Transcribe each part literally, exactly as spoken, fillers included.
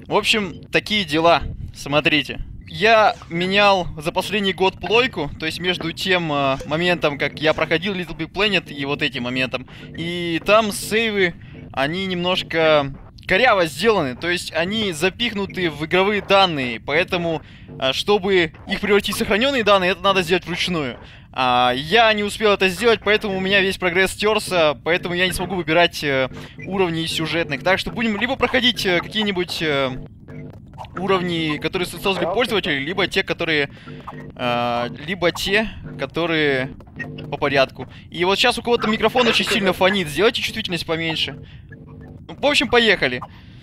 В общем, такие дела. Смотрите. Я менял за последний год плойку, то есть между тем э, моментом, как я проходил Little Big Planet, и вот этим моментом. И там сейвы, они немножко коряво сделаны, то есть они запихнуты в игровые данные, поэтому, э, чтобы их превратить в сохраненные данные, это надо сделать вручную. А, я не успел это сделать, поэтому у меня весь прогресс стерся, поэтому я не смогу выбирать э, уровни сюжетных. Так что будем либо проходить э, какие-нибудь... Э, уровни, которые создали пользователи, либо те, которые... Э, либо те, которые по порядку. И вот сейчас у кого-то микрофон очень сильно фонит. Сделайте чувствительность поменьше. В общем, поехали.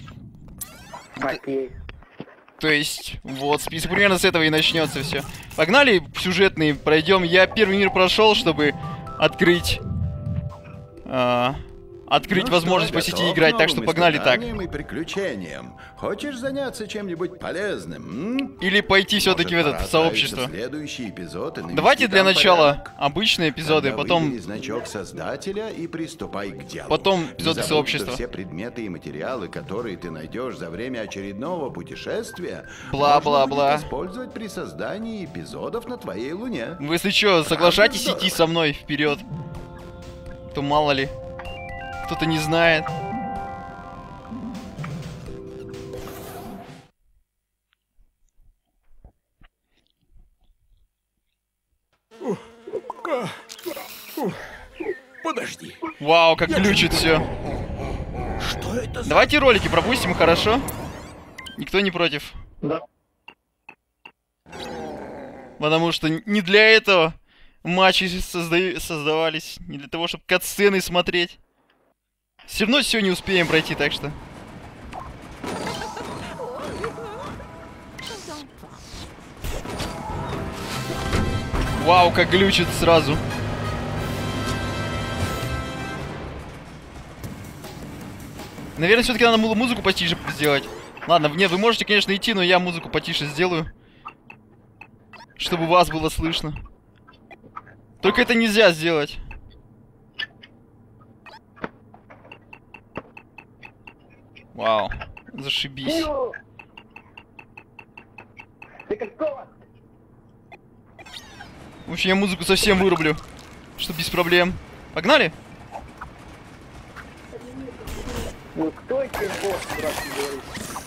Окей. То есть, вот, список примерно с этого и начнется все. Погнали, сюжетный, пройдем. Я первый мир прошел, чтобы открыть... Э, Открыть ну возможность что, по сети играть, так что погнали так. И приключениям. Хочешь заняться чем-нибудь полезным? М? Или пойти все-таки в это в сообщество. Следующий эпизод и давайте для начала порядок. Обычные эпизоды, Тогда потом... значок создателя и приступай к делу. Потом эпизоды забудь, сообщества. Все предметы и материалы, которые ты найдешь за время очередного путешествия, бла-бла-бла, использовать при создании эпизодов на твоей луне. Вы если что, соглашайтесь идти со мной вперед. То мало ли. Кто-то не знает. Подожди. Вау, как глючит все. Что это за... Давайте ролики пропустим, хорошо? Никто не против. Да. Потому что не для этого матчи созда... создавались. Не для того, чтобы катсцены смотреть. Все равно все не успеем пройти, так что... Вау, как глючит сразу. Наверное, все-таки надо музыку потише сделать. Ладно, нет, вы можете, конечно, идти, но я музыку потише сделаю. Чтобы вас было слышно. Только это нельзя сделать. Вау, зашибись. Ты какого? В общем, я музыку совсем вырублю. Что без проблем. Погнали? Ну кто эти босс, брат, говорит?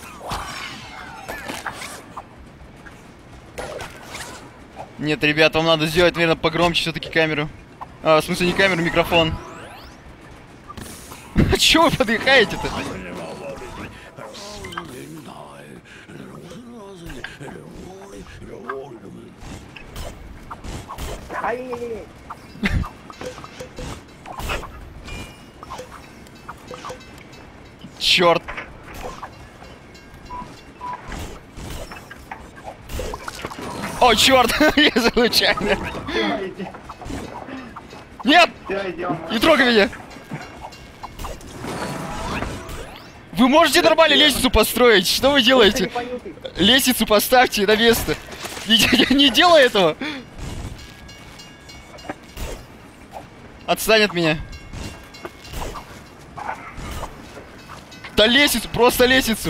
Нет, ребят, вам надо сделать, наверное, погромче все-таки камеру. А, в смысле, не камеру, микрофон. А чё вы подыхаете-то? Ай-яй-яй. Черт. О, черт! Я случайно. Нет! Не трогай меня! Вы можете нормально лестницу построить? Что вы делаете? Лестницу поставьте на место. Не, не, не делай этого! Отстань от меня. Да лестницу, просто лестницу.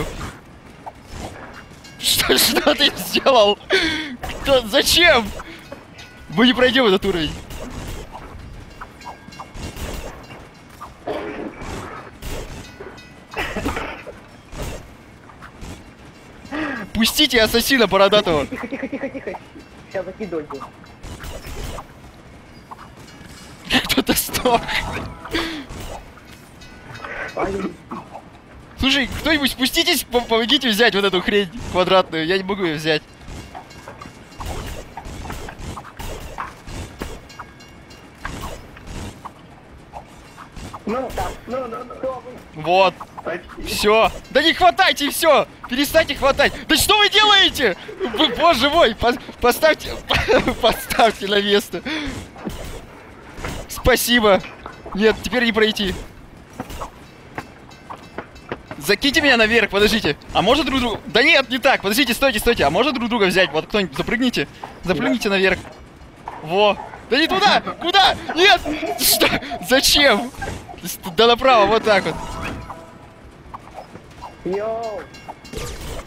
Что, что ты сделал? Кто, зачем? Мы не пройдем этот уровень. Пустите ассасина бородатого. Тихо, тихо, тихо, тихо. Сейчас закидывайте. Кто-то сток. Слушай, кто-нибудь спуститесь, помогите взять вот эту хрень квадратную. Я не могу ее взять. Ну, так, ну, ну, ну. Вот. Все. Да не хватайте, все. Перестаньте хватать. Да что вы делаете? Вы, боже мой, по поставьте, поставьте на место. Спасибо. Нет, теперь не пройти. Закиньте меня наверх, подождите. А может друг друга... Да нет, не так. Подождите, стойте, стойте. А может друг друга взять? Вот кто-нибудь, запрыгните. Запрыгните наверх. Во. Да не туда! Куда? Нет! Что? Зачем? Да направо, вот так вот. Йоу.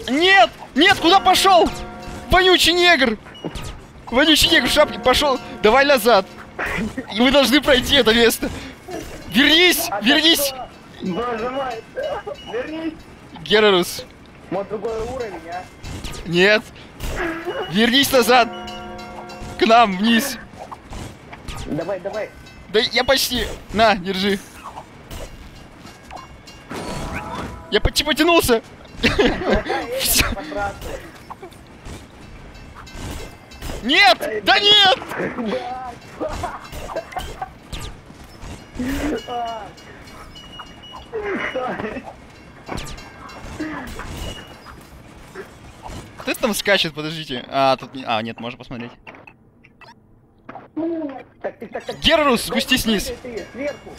Нет! Нет, куда пошел? Вонючий негр! Вонючий негр в шапке пошел. Давай назад. И вы должны пройти это место. Вернись! Вернись! Боже мой! Вернись! Герарус. Вот другой уровень, а? Нет. Вернись назад. К нам, вниз. Давай, давай. Да я почти. На, держи. Я почти потянулся. Всё. Нет! Да нет! Кто там скачет? Подождите. А, тут не... А, нет, можно посмотреть. Так, так, так, так. Герарус, спустись вниз. Ты, сверху.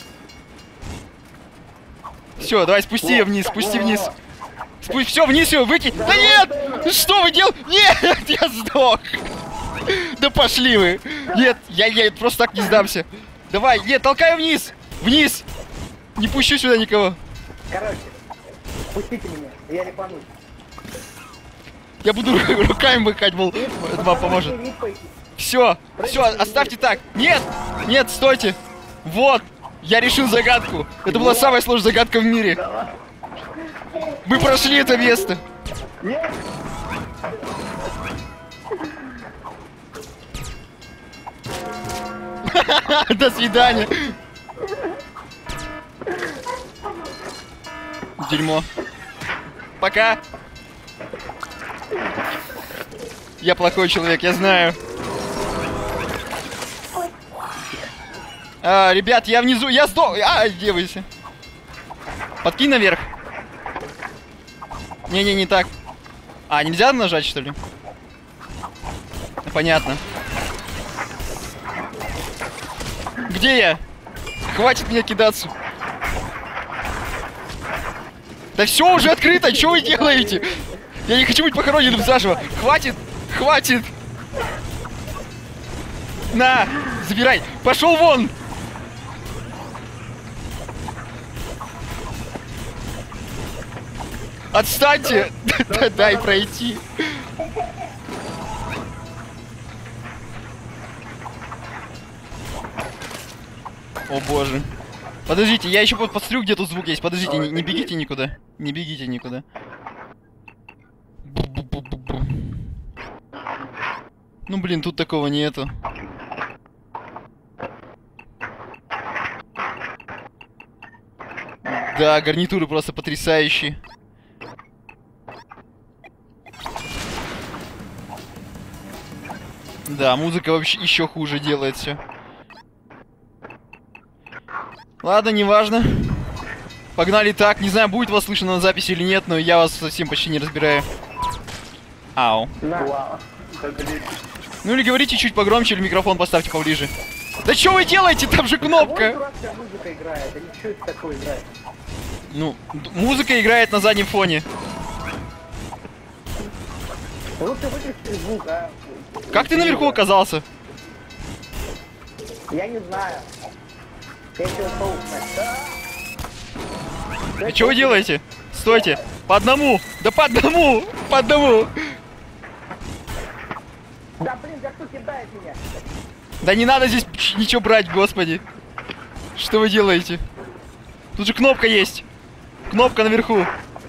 Все, давай спусти ее вниз, спусти вниз. Спусти, все, вниз ее выкинь. Да нет! Что вы делаете? Нет, я сдох. Да пошли вы. Нет, я, я просто так не сдамся. Давай, нет, толкай вниз. Вниз. Не пущу сюда никого. Короче, пустите меня, я репанусь. Я буду руками махать, мол, это вам поможет. Все, все, оставьте так. Нет, нет, стойте. Вот, я решил загадку. Это была самая сложная загадка в мире. Мы прошли это место. До свидания. Дерьмо. Пока. Я плохой человек, я знаю. А, ребят, я внизу, я сдох. А, девайся. Подкинь наверх. Не-не, не так. А, нельзя нажать, что ли? Понятно. Где я? Хватит меня кидаться. Да все уже открыто, что вы делаете? Я не хочу быть похороненным заживо. Хватит, хватит. На, забирай. Пошел вон. Отстаньте. Дай пройти. О боже. Подождите, я еще посмотрю, где тут звук есть. Подождите, не, не бегите никуда. Не бегите никуда. Бу-бу-бу-бу-бу. Ну блин, тут такого нету. Да, гарнитуры просто потрясающие. Да, музыка вообще еще хуже делает все. Ладно, неважно. Погнали так. Не знаю, будет вас слышно на записи или нет, но я вас совсем почти не разбираю. Ау. Ну или говорите чуть погромче, или микрофон поставьте поближе. Да что вы делаете? Там же кнопка. Ну, музыка играет на заднем фоне. Как ты наверху оказался? Я не знаю. И что вы делаете? Стойте! По одному! Да по одному! По одному! Да блин, да кто кидает меня? Да не надо здесь ничего брать, господи! Что вы делаете? Тут же кнопка есть! Кнопка наверху!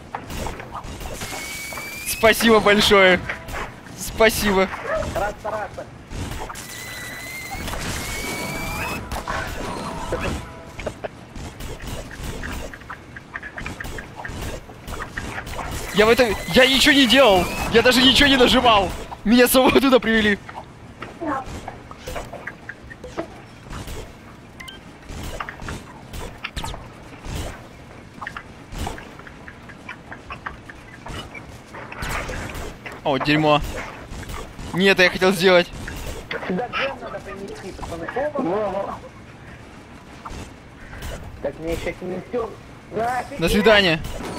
Спасибо большое! Спасибо! Раз, раз. Я в это... Я ничего не делал! Я даже ничего не нажимал! Меня самого туда привели! О, дерьмо. Не это я хотел сделать. Сюда джем надо принести, пацаны. Оба. Так, мне сейчас не все. До свидания.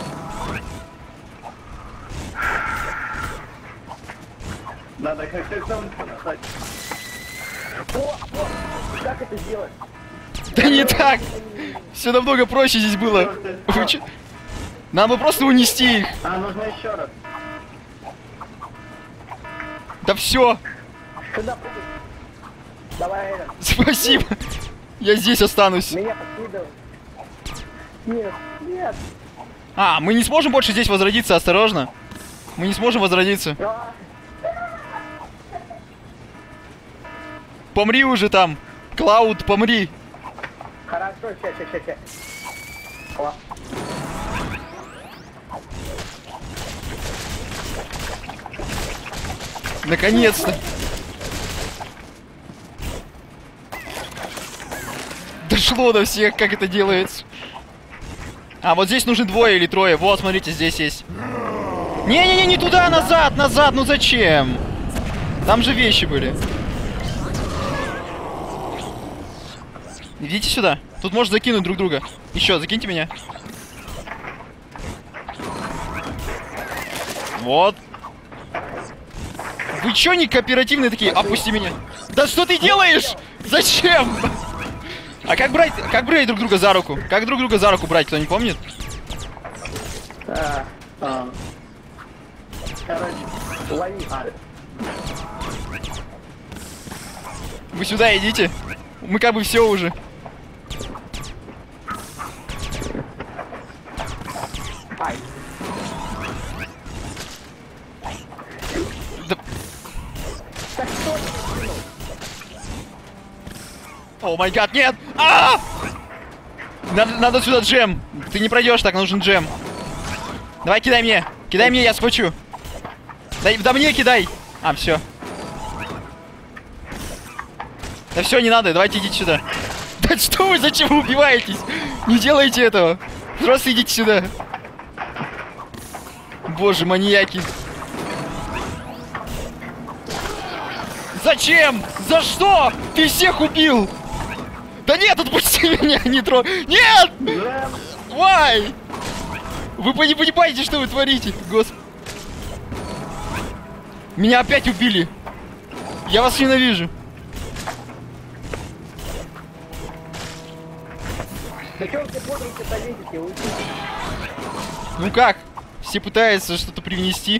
Надо как-то там нажать. О, о, как это сделать? Да не так! Все намного проще здесь было. Нам бы просто унести их. А, нужно еще раз. Да все. Сюда прыгай. Давай, Эйден. Спасибо. Я здесь останусь. Меня подкидывай. Нет, нет. А, мы не сможем больше здесь возродиться, осторожно. Мы не сможем возродиться. А, Помри уже там. Клауд, помри. хорошо, ща, ща, ща, ща. О, Наконец-то. Дошло до всех, как это делается. А, вот здесь нужны двое или трое. Вот, смотрите, здесь есть. Не-не-не, не туда, назад, назад, ну зачем? Там же вещи были. Идите сюда. Тут можно закинуть друг друга. Еще, закиньте меня. Вот. Вы чё не кооперативные такие? Опусти меня. Да что ты делаешь? Зачем? А как брать, как брать друг друга за руку? Как друг друга за руку брать, кто не помнит? а, а. Короче, лови. А, Вы сюда идите. Мы как бы все уже. ай. Да... Так что ты? О май гад, нет! А! Надо, надо сюда джем. Ты не пройдешь так, нужен джем. Давай, кидай мне. Кидай мне, я схвачу. Дай, да мне кидай. А, все. Да все, не надо, давайте идите сюда. Да что вы, зачем вы убиваетесь? Не делайте этого. Просто идите сюда. Боже, маньяки. Зачем? За что? Ты всех убил! Да нет, отпусти меня, не трогай! Нет! Why? Вы не понимаете, что вы творите? Господи. Меня опять убили. Я вас ненавижу. Да чё вы все бодренько-то лезете? Уйдите. Ну как? Все пытаются что-то привнести.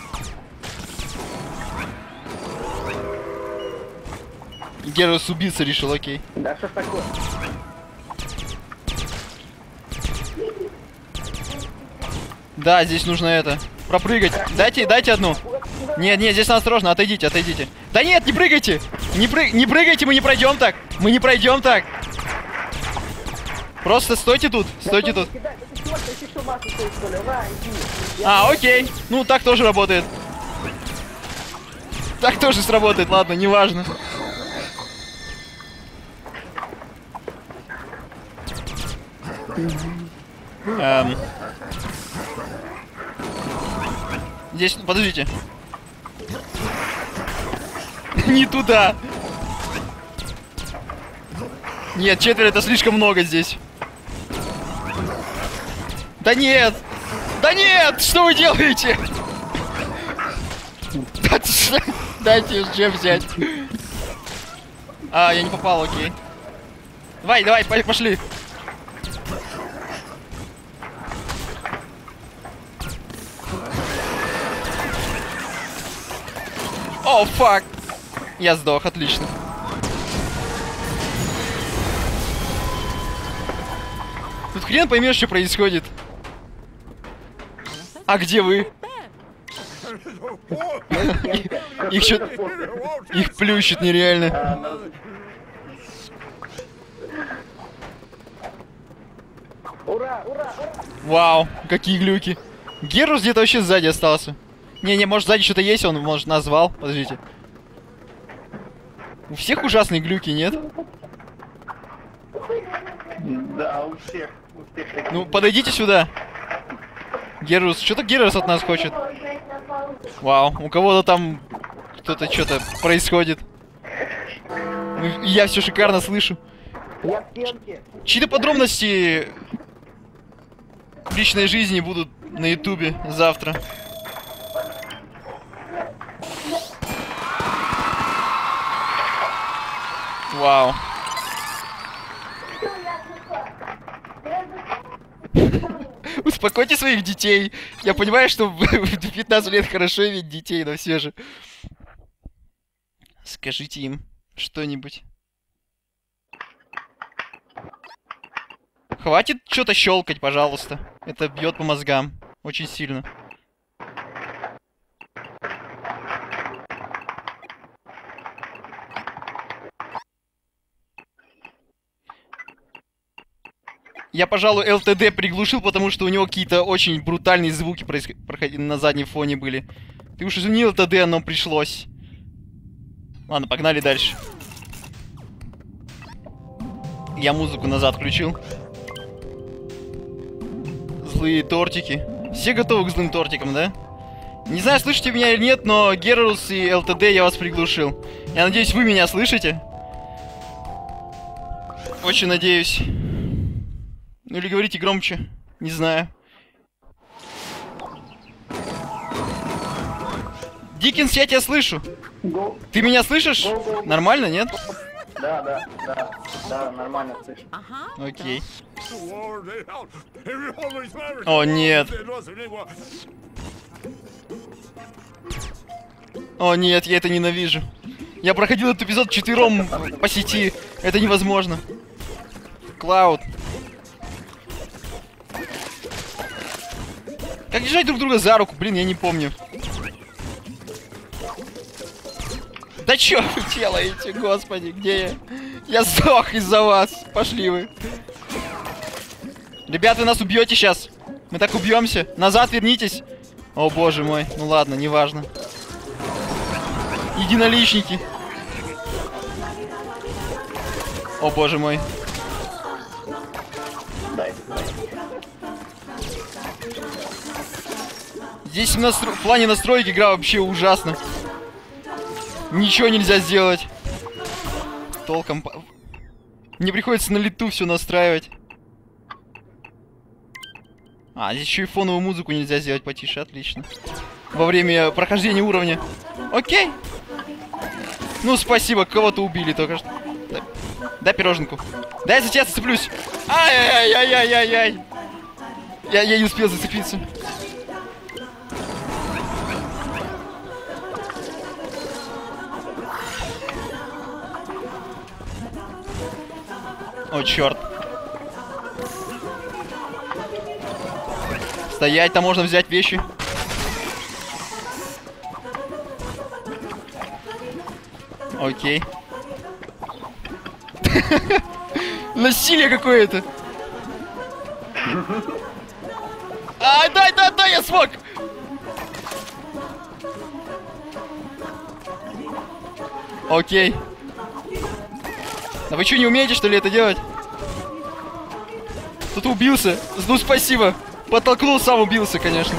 Герус убийца решил, окей. Да что ж такое? Да, здесь нужно это. Пропрыгать. Дайте, дайте одну. Нет, нет, здесь надо осторожно, отойдите, отойдите. Да нет, не прыгайте! Не, пры... не прыгайте, мы не пройдем так! Мы не пройдем так! Просто стойте тут, стойте тут. Кидай, да ты чего, ты еще массу стоит, что ли? На, иди. А, окей. Ну, так тоже работает. Так тоже сработает, ладно, неважно. Эм. Здесь, подождите. Не туда. Нет, четверо это слишком много здесь. Да нет! Да нет! Что вы делаете? Дайте джем взять. А, я не попал, окей. Давай, давай, пошли. О, фак! Я сдох, отлично. Тут хрен поймешь, что происходит. А где вы? Их что... Их плющит нереально. Ура, ура, ура! Вау, какие глюки. Герус где-то вообще сзади остался. Не-не, может сзади что-то есть, он, может, назвал. Подождите. У всех ужасные глюки, нет? Да, у всех. У всех такие. Ну, подойдите сюда. Герус, что-то Герус от нас хочет. Вау, у кого-то там кто-то что-то происходит. Ну, я все шикарно слышу. Я в стенке. Чьи-то подробности личной жизни будут на ютубе завтра. Вау. Успокойте своих детей. Я понимаю, что в пятнадцать лет хорошо иметь детей, но все же. Скажите им что-нибудь. Хватит что-то щелкать, пожалуйста. Это бьет по мозгам. Очень сильно. Я, пожалуй, эл тэ дэ приглушил, потому что у него какие-то очень брутальные звуки происход... проходили на заднем фоне были. Ты уж извини, эл тэ дэ, но пришлось. Ладно, погнали дальше. Я музыку назад включил. Злые тортики. Все готовы к злым тортикам, да? Не знаю, слышите меня или нет, но Герарус и эл тэ дэ я вас приглушил. Я надеюсь, вы меня слышите. Очень надеюсь. Ну или говорите громче. Не знаю. Диккенс, я тебя слышу. Го. Ты меня слышишь? Го, го. Нормально, нет? Да, да, да, да, нормально слышу. Окей. О, нет. О, нет, я это ненавижу. Я проходил этот эпизод четвером по сети. Это невозможно. Клауд. Как держать друг друга за руку? Блин, я не помню. Да чё вы делаете, господи, где я? Я сдох из-за вас. Пошли вы. Ребят, вы нас убьете сейчас. Мы так убьемся. Назад вернитесь. О боже мой. Ну ладно, неважно. Единоличники. О боже мой. Дай, дай. Здесь в, настро... в плане настроек игра вообще ужасна. Ничего нельзя сделать. Толком. Мне приходится на лету все настраивать. А, здесь еще и фоновую музыку нельзя сделать потише, отлично. Во время прохождения уровня. Окей. Ну, спасибо, кого-то убили только что. Дай, дай пироженку. Дай я за тебя зацеплюсь. Ай-яй-яй-яй-яй-яй. Я, я не успел зацепиться. О, черт. Стоять, там можно взять вещи. Окей. Насилие какое-то. А, дай, дай, дай, я смог. Окей. А вы что, не умеете, что ли, это делать? Кто-то убился. Ну, спасибо. Подтолкнул, сам убился, конечно.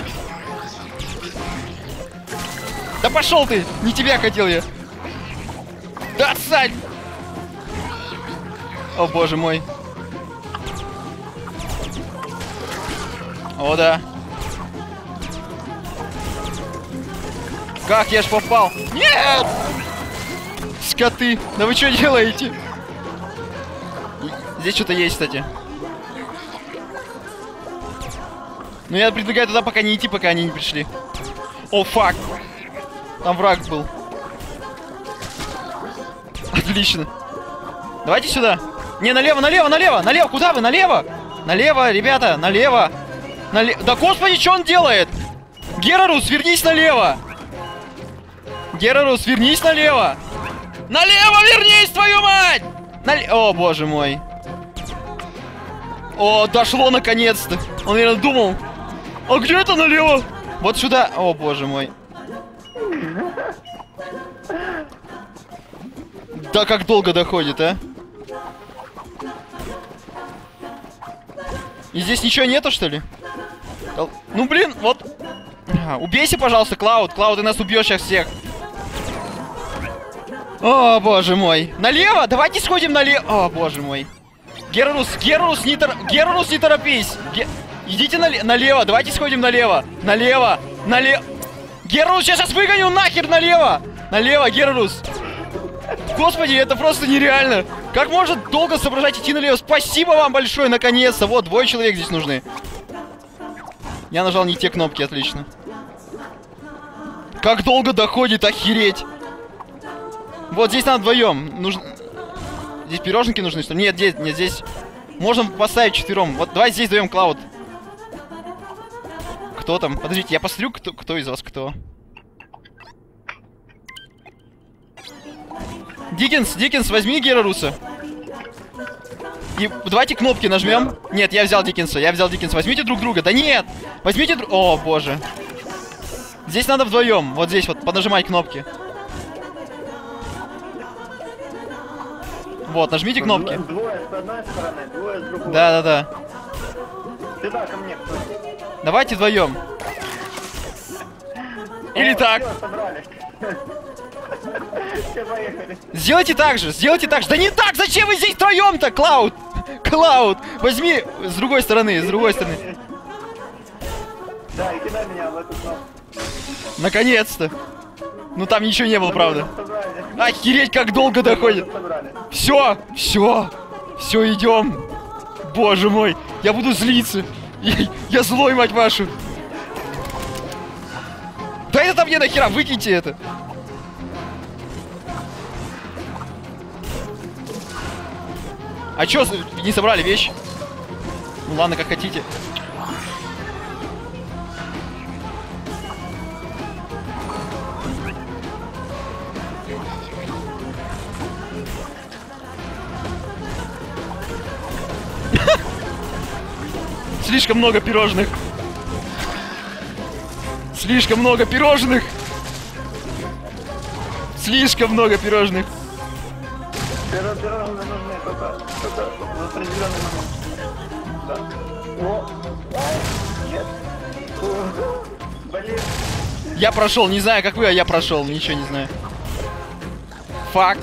Да пошел ты! Не тебя хотел я. Да отстань! О, боже мой. О, да. Как я ж попал? Нет! Скоты! Да вы что делаете? Здесь что-то есть, кстати. Ну, я предлагаю туда пока не идти, пока они не пришли. О, фак! Там враг был. Отлично. Давайте сюда. Не, налево, налево, налево, налево. Куда вы? Налево. Налево, ребята, налево. Налево. Да господи, что он делает? Герарус, вернись налево. Герарус, вернись налево. Налево вернись, твою мать! Нале... О, боже мой. О, дошло наконец-то. Он, наверное, думал. А где это налево? Вот сюда. О, боже мой. Да как долго доходит, а? И здесь ничего нету, что ли? Ну, блин, вот. А, убейся, пожалуйста, Клауд. Клауд, ты нас убьешь сейчас всех. О, боже мой. Налево? Давайте сходим налево. О, боже мой. Герарус, Герарус, не, тор... Герарус, не торопись. Ге... Идите нале... налево. Давайте сходим налево. Налево. Налево. Герарус, я сейчас выгоню нахер налево. Налево, Герарус. Господи, это просто нереально. Как может долго соображать идти налево? Спасибо вам большое, наконец-то. Вот, двое человек здесь нужны. Я нажал не те кнопки, отлично. Как долго доходит, охереть. Вот здесь надо вдвоем. Нужно... Здесь пироженки нужны, что ли? Нет, здесь, нет, здесь... Можно поставить четвером. Вот давай здесь вдвоем, Клауд. Кто там? Подождите, я посмотрю, кто, кто из вас кто. Диккенс, Диккенс, возьми Гераруса. И давайте кнопки нажмем. Нет, я взял Диккенса, я взял Диккенса. Возьмите друг друга. Да нет! Возьмите друг... О, боже. Здесь надо вдвоем. Вот здесь вот, поднажимать кнопки. Вот, нажмите кнопки. Двое с одной стороны, двое с другой. Да, да, да. Сюда ко мне. Давайте вдвоем. Или О, так. всё, собрались. Все, поехали. Сделайте так же, сделайте так же. Да не так! Зачем вы здесь втроем-то, Клауд? Клауд, возьми с другой стороны, с другой стороны. Да, и кидай меня в эту кнопку. Наконец-то. Ну там ничего не было, правда. Собрали. Охереть, как долго доходит. Собрали. Все, все, все, идем. Боже мой, я буду злиться. Я, я злой, мать вашу. Да это мне нахера, выкиньте это. А чё, не собрали вещь? Ну ладно, как хотите. Слишком много пирожных. Слишком много пирожных. Слишком много пирожных. Пиро- Пирожные нужны только, только в определенный момент. Да. О, ай, нет. Фу. Блин. Я прошел, не знаю, как вы, а я прошел, ничего не знаю. Факт.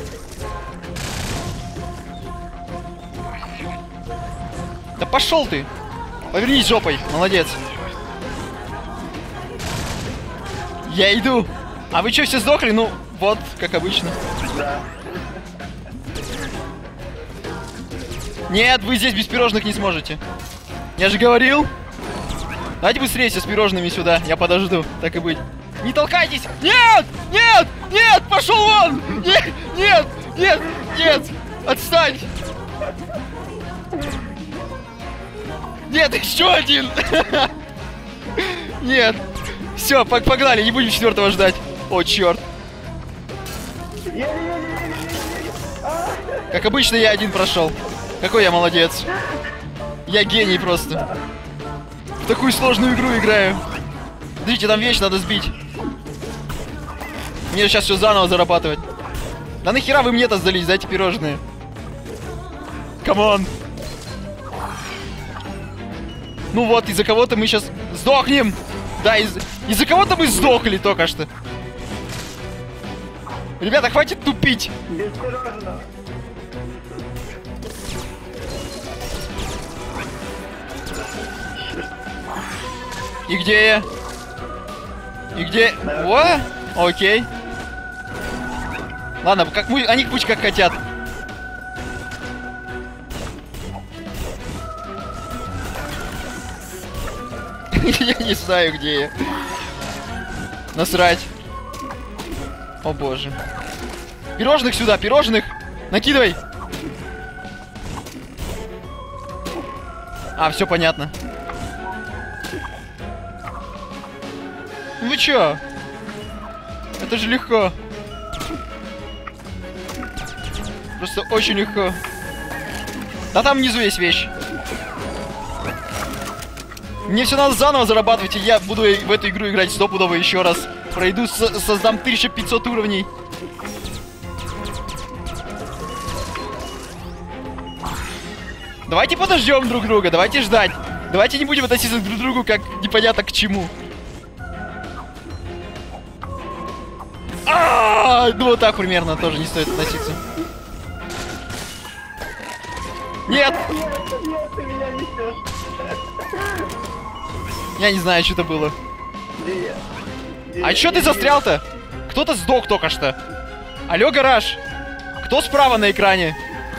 Да пошел ты. Повернись жопой, молодец. Я иду. А вы что, все сдохли? Ну, вот, как обычно. Да. Нет, вы здесь без пирожных не сможете. Я же говорил. Давайте быстрее все с пирожными сюда. Я подожду, так и быть. Не толкайтесь! Нет! Нет! Нет! Пошел вон! Нет! Нет! Нет! Нет! Отстань! Нет, еще один! Нет! Все, погнали, не будем четвертого ждать. О, черт! Как обычно, я один прошел. Какой я молодец. Я гений просто. В такую сложную игру играю. Смотрите, там вещь надо сбить. Мне сейчас все заново зарабатывать. Да нахера вы мне-то сдались, дайте пирожные. Камон. Ну вот, из-за кого-то мы сейчас сдохнем. Да, из- из-за кого-то мы сдохли только что. Ребята, хватит тупить. Без пирожного. И где я? И где? О, окей. Ладно, как мы, они пусть как хотят. Я не знаю, где я. Насрать. О боже. Пирожных сюда, пирожных. Накидывай. А, все понятно. Вы чё? Это же легко. Просто очень легко. Да там внизу есть вещь. Мне все надо заново зарабатывать, и я буду в эту игру играть стопудово еще раз. Пройду, со создам тысячу пятьсот уровней. Давайте подождем друг друга, давайте ждать. Давайте не будем относиться друг к другу как непонятно к чему. А, ну вот так примерно тоже не стоит относиться. Нет! Нет, ты меня несешь. Я не знаю, что это было. Где я? А чё ты застрял-то? Кто-то сдох только что. Алло, гараж. Кто справа на экране?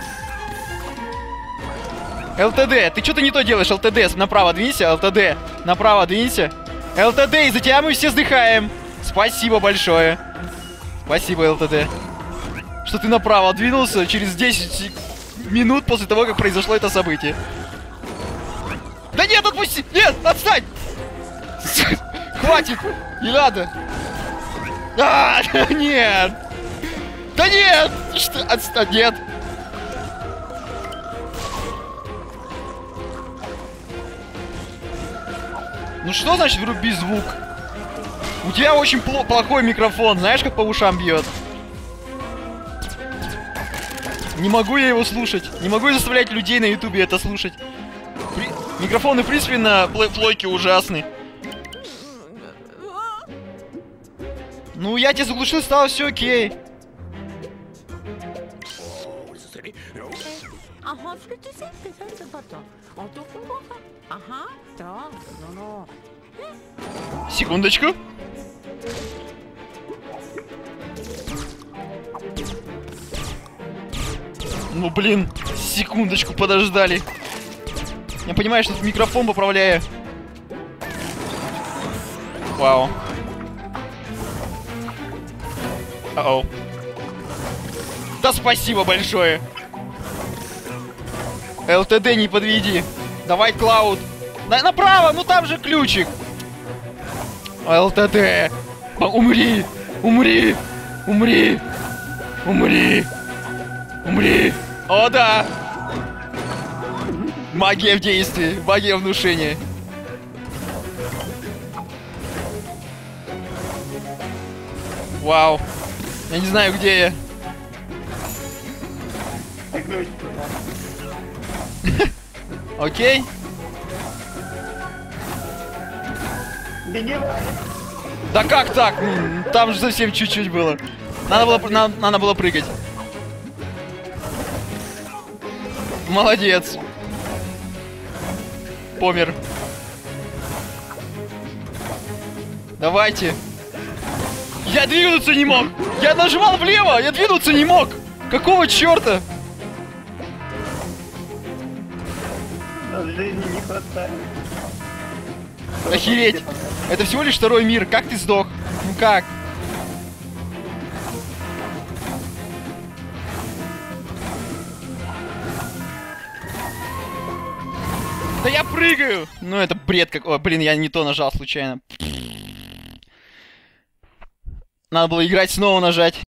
ЛТД, ты что-то не то делаешь, ЛТД, направо двинься, ЛТД, направо двинься. ЛТД, из-за тебя мы все сдыхаем. Спасибо большое. Спасибо, ЛТД. что ты направо двинулся через десять минут после того, как произошло это событие. Да нет, отпусти! Нет, отстань! Хватит! Не надо! А, нет! Да нет! Что? Отстань! Нет! Ну что значит вруби звук? У тебя очень плохой микрофон, знаешь, как по ушам бьет? Не могу я его слушать. Не могу я заставлять людей на ютубе это слушать. При... Микрофоны, в принципе, на плей плойке ужасны. Ну, я тебя заглушил, стало все окей. Секундочку. Ну, блин, секундочку подождали. Я понимаю, что тут микрофон поправляю. Вау. Оу. Да спасибо большое. ЛТД не подведи. Давай, Клауд. На направо, ну там же ключик. ЛТД. Умри. Умри. Умри. Умри. Умри. О, да. Магия в действии. Магия внушения. Вау. Я не знаю, где я. Окей. Да как так? Там же совсем чуть-чуть было. Надо было, надо, надо было прыгать. Молодец. Помер. Давайте. Я двинуться не мог. Я нажимал влево, я двинуться не мог. Какого черта? Жизни не хватает. Охереть. Это всего лишь второй мир. Как ты сдох? Ну как? Да я прыгаю! Ну это бред как... О, блин, я не то нажал случайно. Надо было играть снова нажать.